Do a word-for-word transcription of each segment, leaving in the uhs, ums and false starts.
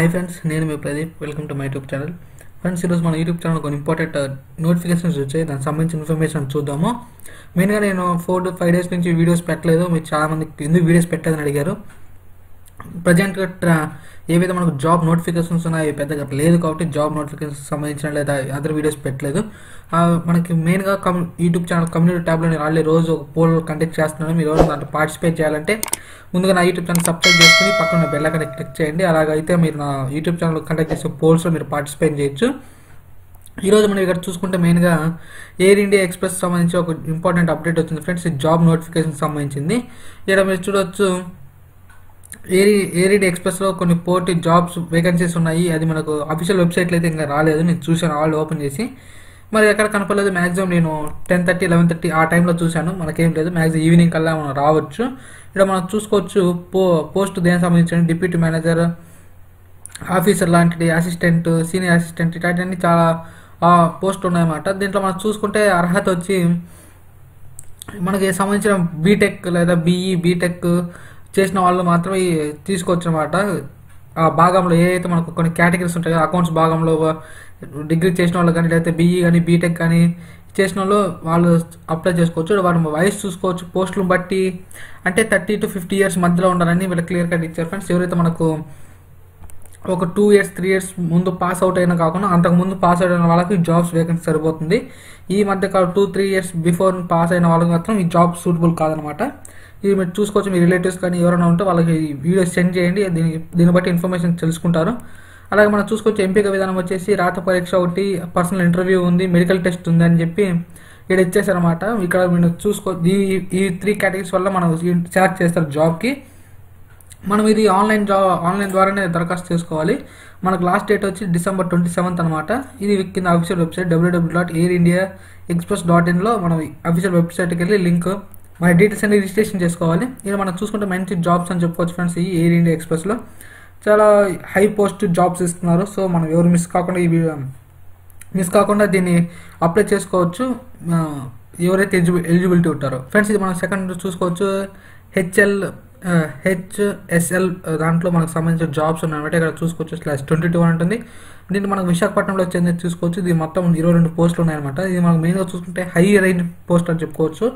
Hi friends, నేను మీ Pradeep. Welcome to my YouTube channel. Friends, ఈరోజు మన యూట్యూబ్ ఛానల్ కొన్ని ఇంపార్టెంట్ నోటిఫికేషన్స్ వచ్చాయి. దానికి సంబంధించిన ఇన్ఫర్మేషన్ చూద్దాము. మెయిన్గా నేను ఫోర్ టు ఫైవ్ డేస్ నుంచి వీడియోస్ పెట్టలేదు. మీరు చాలామందికి ఎందుకు వీడియోస్ పెట్టలేదని అడిగారు. ప్రజెంట్గా ఏవైతే మనకు జాబ్ నోటిఫికేషన్స్ ఉన్నాయో పెద్దగా లేదు కాబట్టి జాబ్ నోటిఫికేషన్స్ సంబంధించిన లేదా అదర్ వీడియోస్ పెట్టలేదు. మనకి మెయిన్గా కమ్ యూట్యూబ్ ఛానల్ కమ్యూనిటీ ట్యాబ్లో నేను ఆల్రెడీ రోజు ఒక పోల్ కండక్ట్ చేస్తున్నాను. మీరు ఎవరు దాంట్లో పార్టిసిపేట్ చేయాలంటే ముందుగా నా యూట్యూబ్ ఛానల్ సబ్స్క్రైబ్ చేసుకుని పక్కన బెల్ ఐకాన్ క్లిక్ చేయండి. అలాగైతే మీరు నా యూట్యూబ్ ఛానల్ కండక్ట్ చేసే పోల్స్లో మీరు పార్టిసిపేట్ చేయొచ్చు. ఈరోజు మనం ఇక్కడ చూసుకుంటే మెయిన్గా ఎయిర్ ఇండియా ఎక్స్ప్రెస్ సంబంధించి ఒక ఇంపార్టెంట్ అప్డేట్ వచ్చింది ఫ్రెండ్స్. ఇది జాబ్ నోటిఫికేషన్ సంబంధించింది. ఇక్కడ మీరు చూడవచ్చు, ఎయిర్ ఎయిర్ ఇండియా ఎక్స్ప్రెస్లో కొన్ని పోటీ జాబ్స్ వేకెన్సీస్ ఉన్నాయి. అది మనకు అఫీషియల్ వెబ్సైట్లో అయితే ఇంకా రాలేదు. నేను చూశాను ఆల్రెడీ ఓపెన్ చేసి, మరి ఎక్కడ కనపడలేదు. మ్యాక్సిమం నేను టెన్ థర్టీ లెవెన్ థర్టీ ఆ టైంలో చూశాను. మనకేం లేదు. మ్యాక్సిమం ఈవినింగ్ కల్లా మనం రావచ్చు. ఇక్కడ మనం చూసుకోవచ్చు పో పోస్ట్ దేనికి సంబంధించిన డిప్యూటీ మేనేజర్, ఆఫీసర్ లాంటిది, అసిస్టెంట్, సీనియర్ అసిస్టెంట్ ఇట్లాంటివన్నీ చాలా పోస్ట్ ఉన్నాయన్నమాట. దీంట్లో మనం చూసుకుంటే అర్హత వచ్చి మనకి సంబంధించిన బీటెక్ లేదా బీఈ బీటెక్ చేసిన వాళ్ళు మాత్రమే తీసుకోవచ్చు అనమాట. ఆ భాగంలో ఏ అయితే మనకు కొన్ని కేటగిరీస్ ఉంటాయి, అకౌంట్స్ భాగంలో డిగ్రీ చేసిన వాళ్ళు కానీ లేకపోతే బీఈ కానీ బీటెక్ కానీ చేసిన వాళ్ళు వాళ్ళు అప్లై చేసుకోవచ్చు. వాళ్ళ వయసు చూసుకోవచ్చు పోస్టులను బట్టి. అంటే థర్టీ టు ఫిఫ్టీ ఇయర్స్ మధ్యలో ఉండాలని వీళ్ళు క్లియర్ కట్ ఇచ్చారు ఫ్రెండ్స్. ఎవరైతే మనకు ఒక టూ ఇయర్స్ త్రీ ఇయర్స్ ముందు పాస్ అవుట్ అయినా కాకుండా అంతకు ముందు పాస్ అవుట్ అయిన వాళ్ళకి జాబ్స్ వేకెన్సీ సరిపోతుంది. ఈ మధ్య కాలం two three years before pass అయిన వాళ్ళకి మాత్రం ఈ జాబ్ సూటబుల్ కాదనమాట. ఇది మీరు చూసుకోవచ్చు. మీ రిలేటివ్స్ కానీ ఎవరైనా ఉంటే వాళ్ళకి వీడియోస్ సెండ్ చేయండి. దీనికి దీన్ని బట్టి ఇన్ఫర్మేషన్ తెలుసుకుంటారు. అలాగే మనం చూసుకోవచ్చు ఎంపిక విధానం వచ్చేసి రాత పరీక్ష ఒకటి, పర్సనల్ ఇంటర్వ్యూ ఉంది, మెడికల్ టెస్ట్ ఉంది అని చెప్పి ఇక్కడ ఇచ్చేసారనమాట. ఇక్కడ మీరు చూసుకో ఈ ఈ త్రీ కేటగిరీస్ వల్ల మనం సెలెక్ట్ చేస్తారు జాబ్కి. మనం ఇది ఆన్లైన్ జాబ్ ఆన్లైన్ ద్వారానే దరఖాస్తు చేసుకోవాలి. మనకు లాస్ట్ డేట్ వచ్చి డిసెంబర్ ట్వంటీ సెవెంత్ అనమాట. ఇది కింద official website W W dot air India express dot ఇన్లో మనం అఫీషియల్ వెబ్సైట్కి వెళ్ళి లింక్ మన డీటెయిల్స్ అన్ని రిజిస్ట్రేషన్ చేసుకోవాలి. ఇక్కడ మనం చూసుకుంటే మంచి జాబ్స్ అని చెప్పుకోవచ్చు ఫ్రెండ్స్. ఈ ఎయిర్ ఇండియా ఎక్స్ప్రెస్లో చాలా హై పోస్ట్ జాబ్స్ ఇస్తున్నారు. సో మనం ఎవరు మిస్ కాకుండా ఈ మిస్ కాకుండా దీన్ని అప్లై చేసుకోవచ్చు ఎవరైతే ఎలిజిబుల్ ఎలిజిబిలిటీ ఉంటారో ఫ్రెండ్స్. ఇది మనం సెకండ్ చూసుకోవచ్చు. హెచ్ఎల్ హెచ్ఎస్ఎల్ దాంట్లో మనకు సంబంధించిన జాబ్స్ ఉన్నాయన్నమాట. ఇక్కడ చూసుకోవచ్చు స్లాష్ ట్వంటీ టూ అని ఉంటుంది. దీంట్లో మనకు విశాఖపట్నంలో వచ్చేది చూసుకోవచ్చు. ఇది మొత్తం ఇరవై రెండు పోస్టులు ఉన్నాయన్నమాట. ఇది మనకు మెయిన్గా చూసుకుంటే హై రేంజ్ పోస్ట్ అని చెప్పుకోవచ్చు.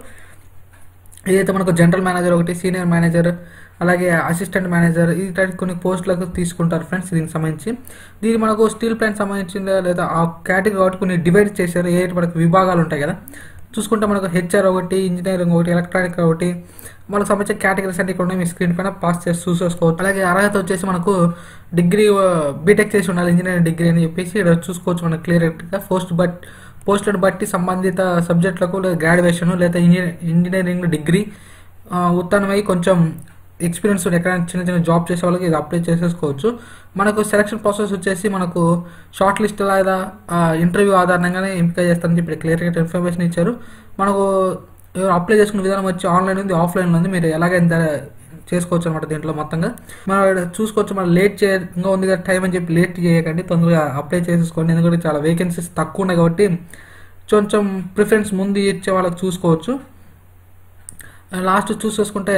ఏదైతే మనకు జనరల్ మేనేజర్ ఒకటి, సీనియర్ మేనేజర్, అలాగే అసిస్టెంట్ మేనేజర్ ఇట్లాంటి కొన్ని పోస్టులకు తీసుకుంటారు ఫ్రెండ్స్. దీనికి సంబంధించి దీన్ని మనకు స్టీల్ ప్లాంట్ సంబంధించిందా లేదా ఆ కేటగిరీ కాబట్టి కొన్ని డివైడ్ చేశారు. ఏ మనకు విభాగాలు ఉంటాయి కదా, చూసుకుంటే మనకు హెచ్ఆర్ ఒకటి, ఇంజనీరింగ్ ఒకటి, ఎలక్ట్రానిక్ ఒకటి, మనకు సంబంధించిన కేటగిరీస్ అన్ని ఇక్కడ ఉన్నాయి. మీ స్క్రీన్ పైన పాస్ చేసి చూసేసుకోవచ్చు. అలాగే అర్హత వచ్చేసి మనకు డిగ్రీ బీటెక్ చేసి ఉండాలి, ఇంజనీరింగ్ డిగ్రీ అని చెప్పేసి ఇక్కడ చూసుకోవచ్చు మనకు క్లియర్గా. పోస్ట్ బట్ పోస్టులను బట్టి సంబంధిత సబ్జెక్టులకు లేదా గ్రాడ్యుయేషన్ లేదా ఇంజనీర్ ఇంజనీరింగ్ డిగ్రీ ఉత్తమమై కొంచెం ఎక్స్పీరియన్స్ ఎక్కడైనా చిన్న చిన్న జాబ్ చేసే వాళ్ళకి ఇది అప్లై చేసేసుకోవచ్చు. మనకు సెలక్షన్ ప్రాసెస్ వచ్చేసి మనకు షార్ట్ లిస్ట్ లేదా ఇంటర్వ్యూ ఆధారంగానే ఎంపిక చేస్తారని చెప్పి క్లియర్గా ఇన్ఫర్మేషన్ ఇచ్చారు. మనకు అప్లై చేసుకునే విధానం వచ్చి ఆన్లైన్ ఉంది, ఆఫ్లైన్ ఉంది. మీరు ఎలాగైనా చేసుకోవచ్చు అనమాట. దీంట్లో మొత్తంగా మనం చూసుకోవచ్చు. మనం లేట్ చే ఇంకా ఉంది కదా టైం అని చెప్పి లేట్ చేయకండి, తొందరగా అప్లై చేసేసుకోండి. ఎందుకంటే చాలా వేకెన్సీస్ తక్కువ ఉన్నాయి కాబట్టి కొంచెం ప్రిఫరెన్స్ ముందు ఇచ్చే వాళ్ళకి చూసుకోవచ్చు. లాస్ట్ చూసేసుకుంటే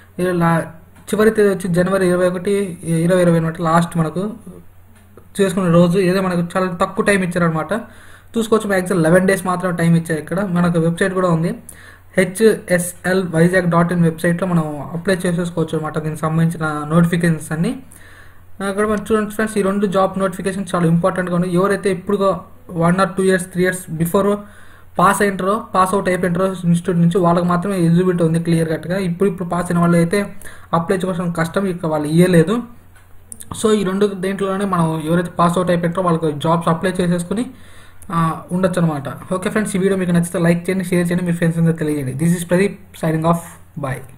చివరి తేదీ వచ్చి జనవరి ఇరవై ఒకటి ఇరవై ఇరవై అనమాట. లాస్ట్ మనకు చేసుకునే రోజు ఏదో మనకు చాలా తక్కువ టైం ఇచ్చారనమాట. చూసుకోవచ్చు. మ్యాక్సిమం లెవెన్ డేస్ మాత్రం టైం ఇచ్చారు. ఇక్కడ మనకు వెబ్సైట్ కూడా ఉంది, హెచ్ఎస్ఎల్ వైజాగ్ డాట్ ఇన్ వెబ్సైట్లో మనం అప్లై చేసేసుకోవచ్చు అనమాట. దీనికి సంబంధించిన నోటిఫికేషన్స్ అన్ని అక్కడ మనం చూడండి ఫ్రెండ్స్. ఈ రెండు జాబ్ నోటిఫికేషన్ చాలా ఇంపార్టెంట్గా ఉన్నాయి. ఎవరైతే ఇప్పుడు one or two years three years before pass అయినరో పాస్ అవుట్ అయిపోయినారో ఇన్స్టిట్యూట్ నుంచి వాళ్ళకి మాత్రమే ఎలిజిబిలిటీ ఉంది క్లియర్ కట్గా. ఇప్పుడు ఇప్పుడు పాస్ అయిన వాళ్ళు అయితే అప్లై చేసుకోవడం కష్టం, ఇక వాళ్ళు ఇవ్వలేదు. సో ఈ రెండు దేంట్లోనే మనం ఎవరైతే పాస్ అవుట్ అయిపోయారో వాళ్ళకి జాబ్స్ అప్లై చేసేసుకుని ఉండొచ్చు అనమాట. ఓకే ఫ్రెండ్స్, ఈ వీడియో మీకు నచ్చితే లైక్ చేయండి, షేర్ చేయండి, మీ ఫ్రెండ్స్ అందరూ తెలియజేయండి. This is Pradeep signing off. Bye.